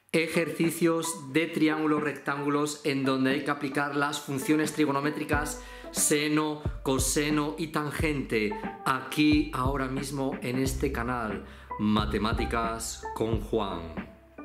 Ejercicios de triángulos rectángulos en donde hay que aplicar las funciones trigonométricas seno, coseno y tangente, aquí ahora mismo en este canal, Matemáticas con Juan.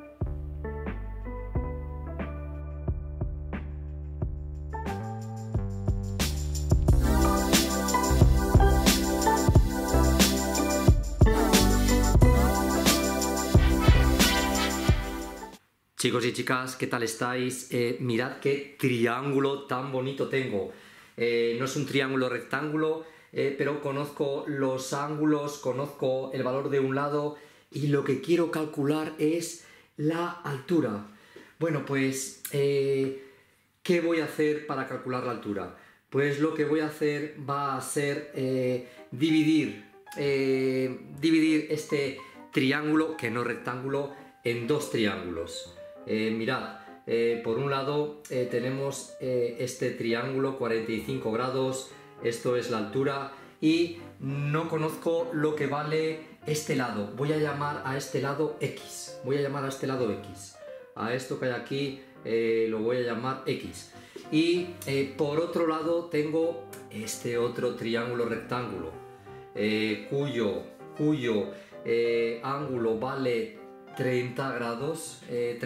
Chicos y chicas, ¿qué tal estáis? Mirad qué triángulo tan bonito tengo. No es un triángulo rectángulo, pero conozco los ángulos, conozco el valor de un lado y lo que quiero calcular es la altura. Bueno, pues, ¿qué voy a hacer para calcular la altura? Pues lo que voy a hacer va a ser dividir este triángulo, que no es rectángulo, en dos triángulos. Mirad, por un lado tenemos este triángulo 45 grados, esto es la altura y no conozco lo que vale este lado. Voy a llamar a este lado X, a esto que hay aquí lo voy a llamar X. Y por otro lado tengo este otro triángulo rectángulo cuyo ángulo vale 30 grados,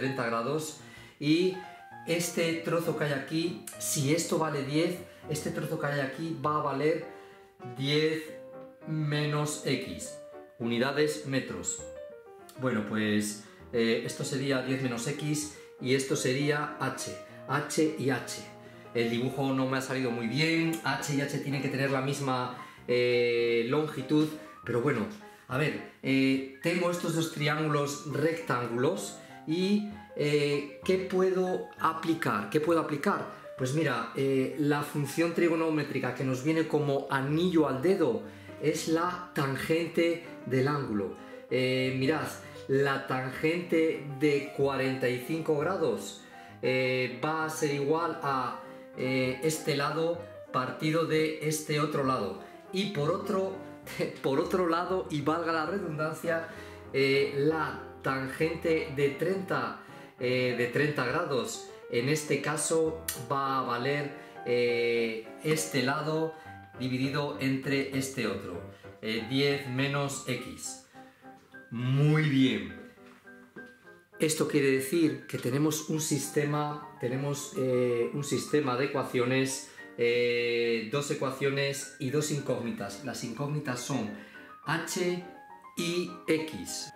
y este trozo que hay aquí, si esto vale 10, este trozo que hay aquí va a valer 10 menos X, unidades metros. Bueno, pues esto sería 10 menos X y esto sería H y H. El dibujo no me ha salido muy bien, H y H tienen que tener la misma longitud, pero bueno. A ver, tengo estos dos triángulos rectángulos y ¿qué puedo aplicar? Pues mira, la función trigonométrica que nos viene como anillo al dedo es la tangente del ángulo. Mirad, la tangente de 45 grados va a ser igual a este lado partido de este otro lado. Y por otro lado, y valga la redundancia, la tangente de 30 grados, en este caso va a valer este lado dividido entre este otro, 10 menos X. Muy bien. Esto quiere decir que tenemos un sistema de ecuaciones, dos ecuaciones y dos incógnitas. Las incógnitas son H y X.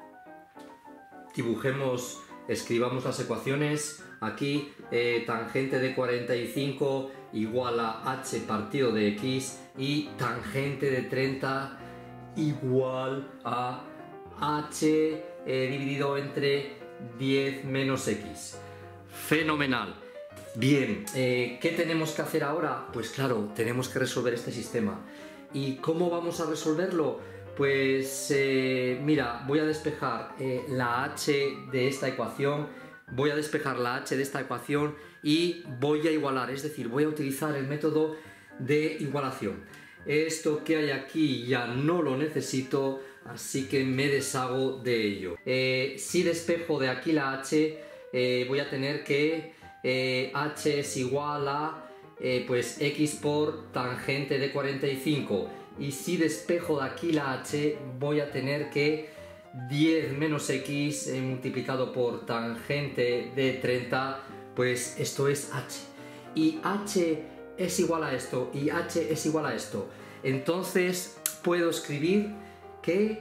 Escribamos las ecuaciones. Aquí tangente de 45 igual a H partido de X y tangente de 30 igual a H dividido entre 10 menos X. Fenomenal. Bien, ¿qué tenemos que hacer ahora? Pues claro, tenemos que resolver este sistema. ¿Y cómo vamos a resolverlo? Pues mira, voy a despejar la H de esta ecuación, y voy a igualar, es decir, voy a utilizar el método de igualación. Esto que hay aquí ya no lo necesito, así que me deshago de ello. Si despejo de aquí la H, voy a tener que H es igual a pues X por tangente de 45, y si despejo de aquí la H voy a tener que 10 menos X multiplicado por tangente de 30, pues esto es H, y H es igual a esto y H es igual a esto. Entonces puedo escribir que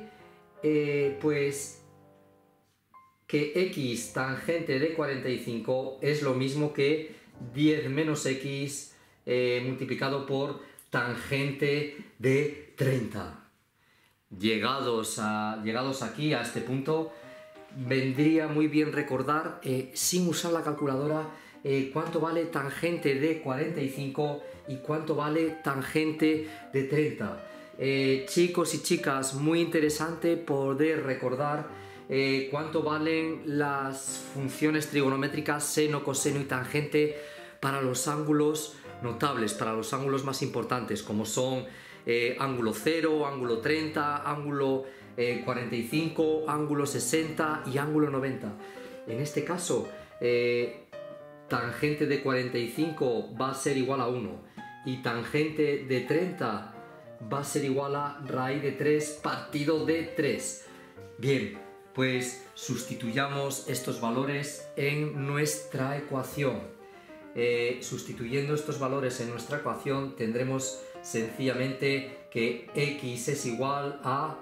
X tangente de 45 es lo mismo que 10 menos X multiplicado por tangente de 30. Llegados aquí a este punto, vendría muy bien recordar, sin usar la calculadora, cuánto vale tangente de 45 y cuánto vale tangente de 30. Chicos y chicas, muy interesante poder recordar cuánto valen las funciones trigonométricas seno, coseno y tangente para los ángulos notables, para los ángulos más importantes, como son ángulo 0, ángulo 30, ángulo 45, ángulo 60 y ángulo 90. En este caso, tangente de 45 va a ser igual a 1 y tangente de 30 va a ser igual a raíz de 3 partido de 3. Bien, pues sustituyamos estos valores en nuestra ecuación. Sustituyendo estos valores en nuestra ecuación tendremos sencillamente que x es igual a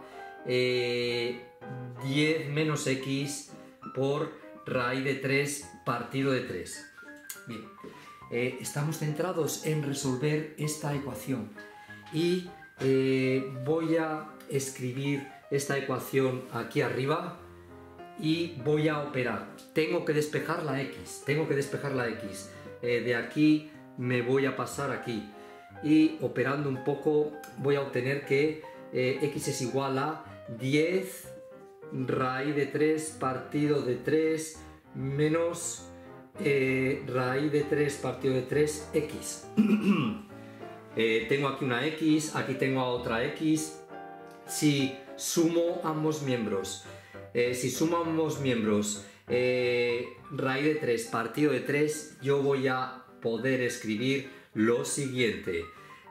10 menos x por raíz de 3 partido de 3. Bien, estamos centrados en resolver esta ecuación y voy a escribir esta ecuación aquí arriba y voy a operar. Tengo que despejar la x, de aquí me voy a pasar aquí y operando un poco voy a obtener que x es igual a 10 raíz de 3 partido de 3 menos raíz de 3 partido de 3 x. Tengo aquí una x, aquí tengo otra x. Si sumo ambos miembros, raíz de 3 partido de 3, yo voy a poder escribir lo siguiente.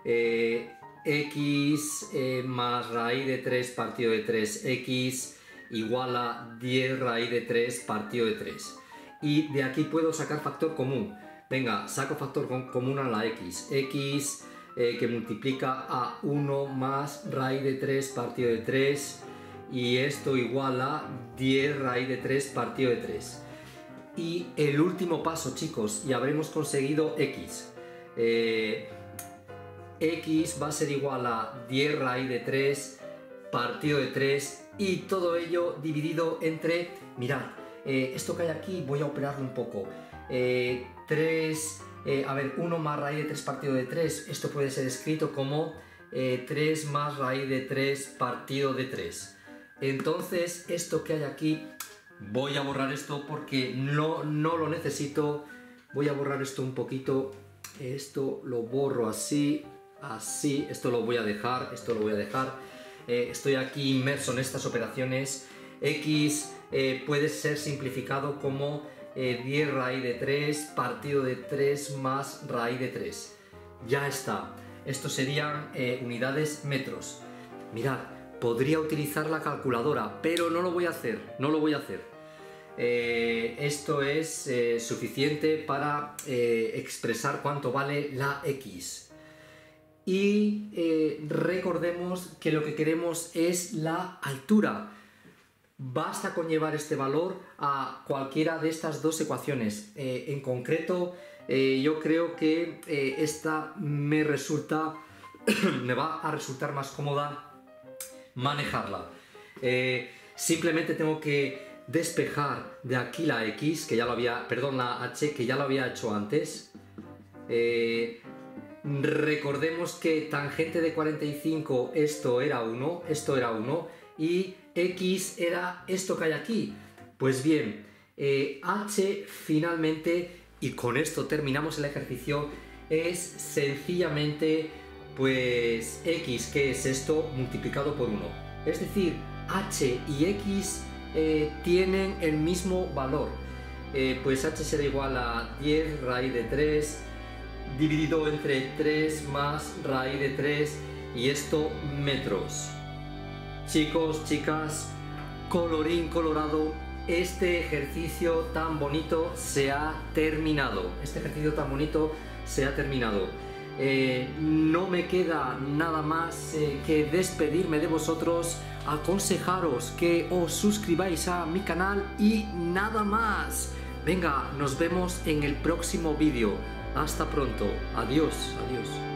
X más raíz de 3 partido de 3x igual a 10 raíz de 3 partido de 3. Y de aquí puedo sacar factor común. Venga, saco factor común a la x. X que multiplica a 1 más raíz de 3 partido de 3. Y esto igual a 10 raíz de 3 partido de 3. Y el último paso, chicos, y habremos conseguido x. X va a ser igual a 10 raíz de 3 partido de 3 y todo ello dividido entre, mirad, esto que hay aquí voy a operarlo un poco. 1 más raíz de 3 partido de 3, esto puede ser escrito como 3 más raíz de 3 partido de 3. Entonces esto que hay aquí, voy a borrar esto porque no lo necesito. Voy a borrar esto un poquito, esto lo borro así, esto lo voy a dejar, estoy aquí inmerso en estas operaciones. X puede ser simplificado como 10 raíz de 3 partido de 3 más raíz de 3. Ya está, estos serían unidades metros. Mirad, podría utilizar la calculadora, pero no lo voy a hacer, esto es suficiente para expresar cuánto vale la x. Y recordemos que lo que queremos es la altura. Basta con llevar este valor a cualquiera de estas dos ecuaciones. En concreto, yo creo que esta me va a resultar más cómoda manejarla. Simplemente tengo que despejar de aquí la x, que ya lo había, perdón, la h, que ya lo había hecho antes. Recordemos que tangente de 45, esto era 1, y x era esto que hay aquí. Pues bien, h finalmente, y con esto terminamos el ejercicio, es sencillamente pues x, que es esto, multiplicado por 1. Es decir, h y x tienen el mismo valor. Pues h será igual a 10 raíz de 3 dividido entre 3 más raíz de 3 y esto metros. Chicos, chicas, colorín colorado, este ejercicio tan bonito se ha terminado. No me queda nada más que despedirme de vosotros, aconsejaros que os suscribáis a mi canal y nada más. Venga, nos vemos en el próximo vídeo. Hasta pronto. Adiós.